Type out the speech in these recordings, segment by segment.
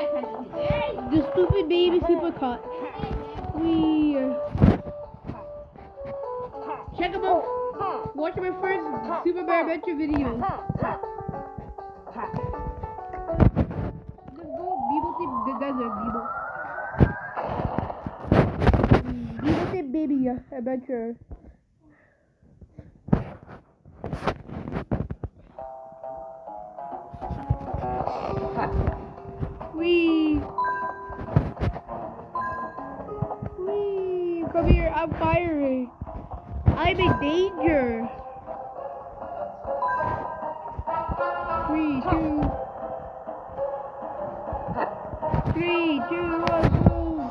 The stupid baby supercut. We check them out. Watch my first Super Bear Adventure video. Let's go Beeble to the desert, Beeble. Beeble to baby adventure. Wee! Come here, I'm firing. I'm in danger. 3, 2, 1, go!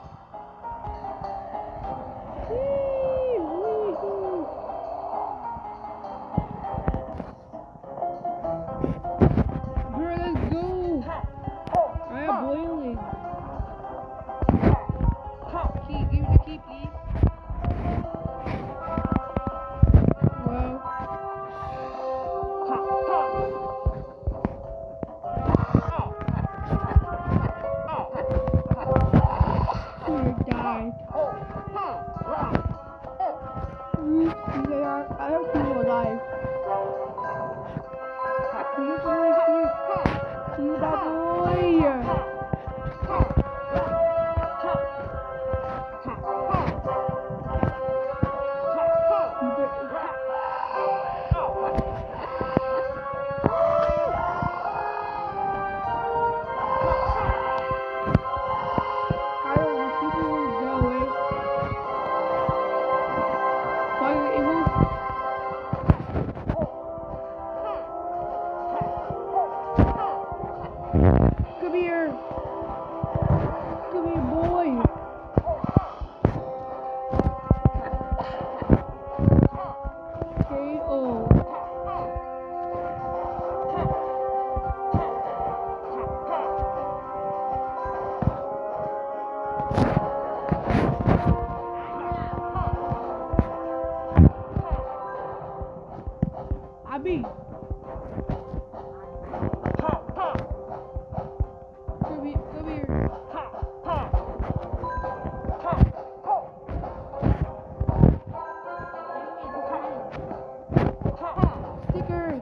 Girl, let's go! I am boiling. Key, give me the key, please. Wow. Died. I have people alive. See that boy. Come here. Come here, boy. KO. Abby. Come here. Sticker.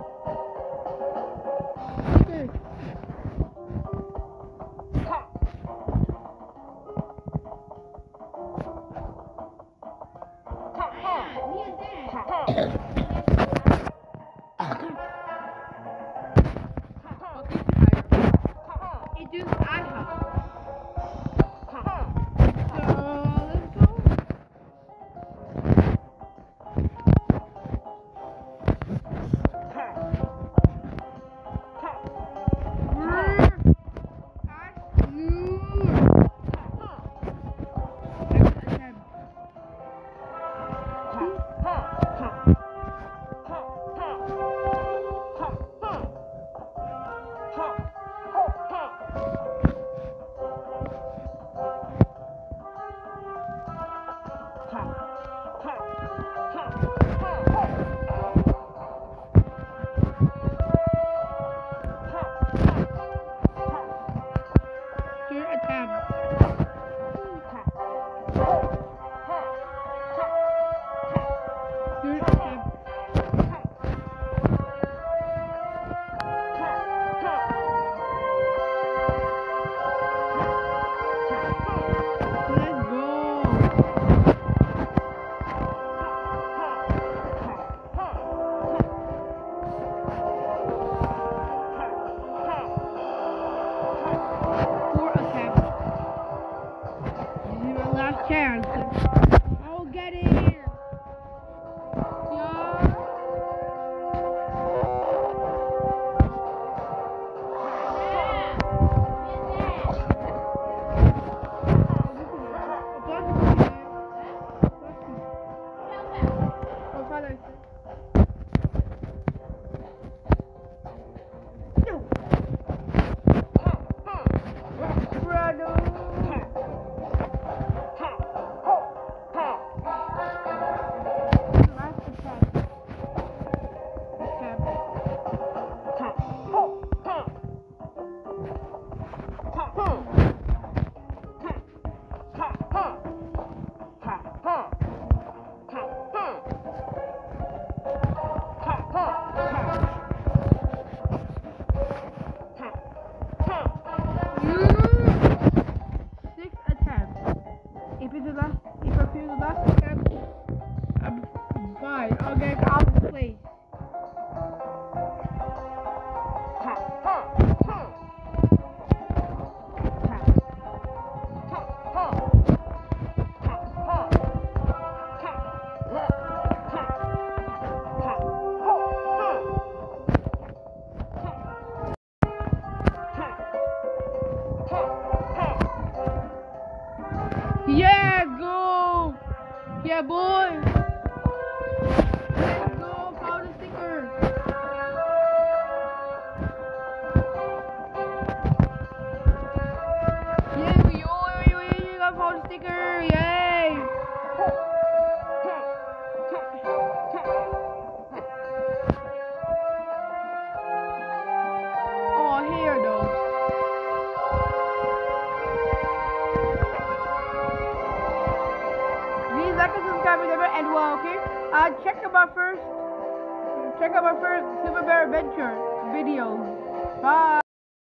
It just I have. Let's go. Chance. I'll get it here. Yeah, boy. Let's go. Found a sticker. Yeah, we got found a sticker. Yay. Oh, here though. Please like and subscribe and okay? Check out my first Super Bear Adventure videos. Bye.